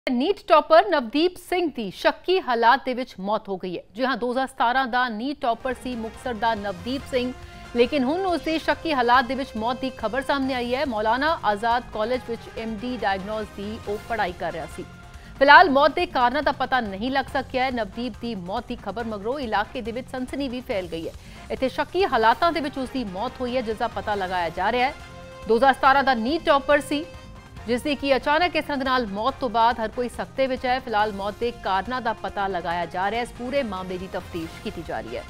NEET topper Navdeep Singh ਦੀ ਸ਼ੱਕੀ ਹਾਲਾਤ ਦੇ ਵਿੱਚ ਮੌਤ ਹੋ ਗਈ ਹੈ। ਜੀ ਹਾਂ, 2017 ਦਾ ਨੀਟ ਟੌਪਰ ਸੀ ਮੁਕਤਸਰ ਦਾ ਨਵਦੀਪ ਸਿੰਘ, ਲੇਕਿਨ ਹੁਣ ਉਸ ਦੇ ਸ਼ੱਕੀ ਹਾਲਾਤ ਦੇ ਵਿੱਚ ਮੌਤ ਦੀ ਖਬਰ ਸਾਹਮਣੇ ਆਈ ਹੈ। ਮੌਲਾਨਾ ਆਜ਼ਾਦ ਕਾਲਜ ਵਿੱਚ MD ਡਾਇਗਨੋਸ ਦੀ ਉਹ ਪੜ੍ਹਾਈ ਕਰ ਰਿਹਾ ਸੀ। ਫਿਲਹਾਲ ਮੌਤ ਦੇ ਕਾਰਨਾਂ ਦਾ ਪਤਾ ਨਹੀਂ ਲੱਗ ਸਕਿਆ ਹੈ। ਨਵਦੀਪ ਦੀ ਮੌਤ ਦੀ ਖਬਰ ਮਗਰੋਂ ਇਲਾਕੇ ਦੇ ਵਿੱਚ ਸਨਸਨੀ ਵੀ ਫੈਲ ਗਈ ਹੈ। ਇੱਥੇ ਸ਼ੱਕੀ ਹਾਲਾਤਾਂ ਦੇ ਵਿੱਚ ਉਸ ਦੀ ਮੌਤ ਹੋਈ ਹੈ, ਜਿਸ ਦਾ ਪਤਾ ਲਗਾਇਆ ਜਾ ਰਿਹਾ ਹੈ। 2017 ਦਾ ਨੀਟ ਟੌਪਰ ਸੀ, जिस दी कि अचानक इस तरह नाल मौत तो बाद हर कोई सख्ते विच है। फिलहाल मौत के कारणों का पता लगाया जा रहा है। इस पूरे मामले की तफ्तीश की जा रही है।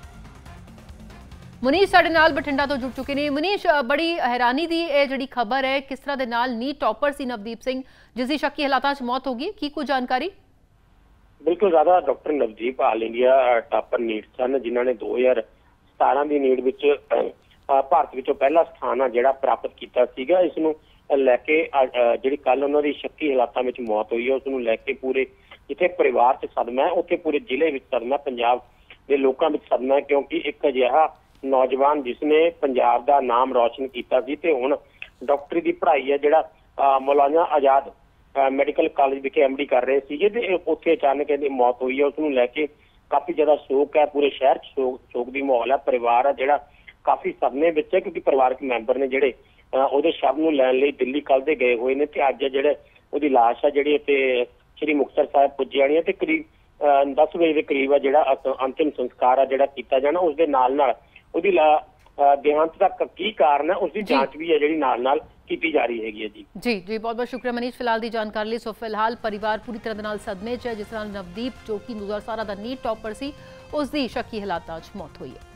मुनीश साडे नाल बठिंडा तो जुड़ चुके हैं। मुनीश, बड़ी हैरानी की यह जिहड़ी खबर है, किस तरह दे नाल नीट टॉपर सी नवदीप सिंह जिसकी शक्की हालातां च मौत होगी, की कुछ जानकारी? बिल्कुल ज्यादा doctor Navdeep all India topper NEET सन, जिन्होंने 2017 की नीट विच भारत विचों पहला स्थान आ जिहड़ा प्राप्त किया सीगा। इसनूं लैके जी कल उन्होंने शक्की हालातों में मौत हुई है, उसनूं लैके पूरे जिथे परिवार से सदमा है, उत्थे पूरे जिले में सदमा, पंजाब के लोगों में सदमा है। क्योंकि एक अजिहा नौजवान जिसने पंजाब का नाम रोशन किया सी ते हुण डॉक्टरी की पढ़ाई है जिहड़ा मौलाना आजाद मैडिकल कॉलेज विखे MD कर रहे थे, ते उत्थे अचानक इहदी मौत हुई है। उसनूं लैके काफ़ी ज़्यादा शोक है, पूरे शहर शोक की माहौल है। परिवार है जिहड़ा काफ़ी सदमे विच है, क्योंकि परिवारक मैंबर ने जिहड़े ਉਹਦੇ ਸ਼ਬ ਨੂੰ ਲੈਣ ਲਈ ਦਿੱਲੀ ਕੱਲ ਦੇ ਗਏ ਹੋਏ ਨੇ, ਤੇ ਅੱਜ ਜਿਹੜੇ ਉਹਦੀ ਲਾਸ਼ ਆ ਜਿਹੜੀ ਇੱਥੇ ਸ਼੍ਰੀ ਮੁਕਤਸਰ ਸਾਹਿਬ ਪੁੱਜੀ ਜਾਣੀ ਹੈ, ਤੇ ਕਰੀਬ 10 ਵਜੇ ਦੇ ਕਰੀਬ ਆ ਜਿਹੜਾ ਅੰਤਿਮ ਸੰਸਕਾਰ ਆ ਜਿਹੜਾ ਕੀਤਾ ਜਾਣਾ। ਉਸ ਦੇ ਨਾਲ ਨਾਲ ਉਹਦੀ ਦੇਹਾਂਤ ਦਾ ਕੀ ਕਾਰਨ ਹੈ, ਉਸ ਦੀ ਜਾਂਚ ਵੀ ਹੈ ਜਿਹੜੀ ਨਾਲ ਨਾਲ ਕੀਤੀ ਜਾ ਰਹੀ ਹੈਗੀ ਹੈ। ਜੀ जी बहुत बहुत शुक्रिया मनीष फिलहाल की जानकारी ਲਈ। सो फिलहाल परिवार पूरी तरह ਨਾਲ सदमे 'ਚ ਹੈ, जिस ਨਾਲ नवदीप जो कि 2017 ਦਾ नीट टॉपर ਸੀ, ਉਸ ਦੀ ਸ਼ੱਕੀ ਹਾਲਾਤਾਂ 'ਚ ਮੌਤ ਹੋਈ ਹੈ।